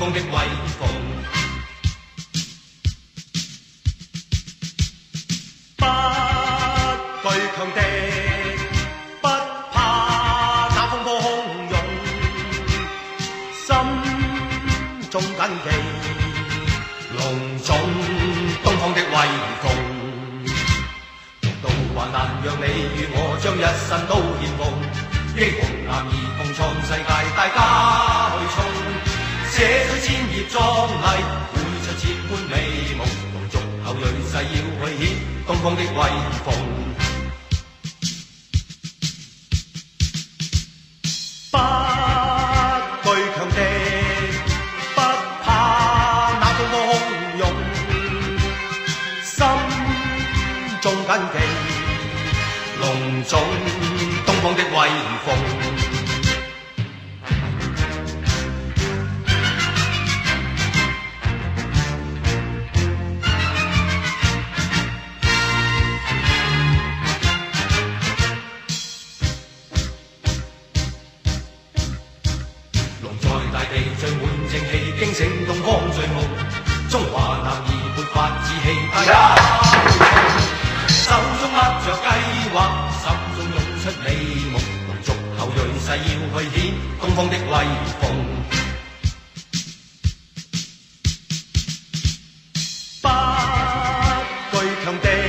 方的威风。不惧强敌，不怕那风波汹涌，心中谨记隆重东方的威风。梦到患难，让你与我将一生都献奉，英雄男儿共創世界，大家去衝，寫出千頁壯麗，繪出千般美夢，同族後裔誓要去顯東方的威風。不懼強敵，不怕那風波洶湧，心中謹記隆重東方的威風。龍在大地聚滿正氣，驚醒東方醉夢。中華男兒勃發志氣，大家去衝，手中握着計劃，心中湧出美夢，同族後裔誓要去顯東方的威風。不懼強敵，